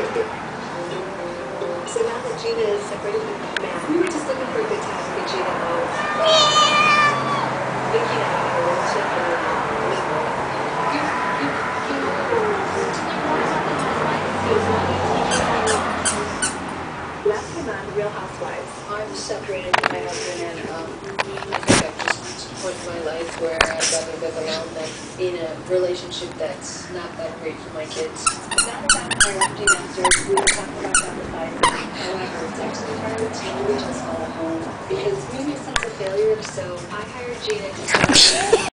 So now that Gina is separated from Matt, we were just looking for a good time to get Gina out. Vicky and I have a relationship and we're not miserable. Last time on The Real Housewives. I'm separated from my husband, and I think I've just put my life where I'd rather live alone than in a relationship that's not that great for my kids. Not about our empty nesters, we were talking about downsizing. However, it's actually harder to just call home because we have a sense of failure, so I hired Gina to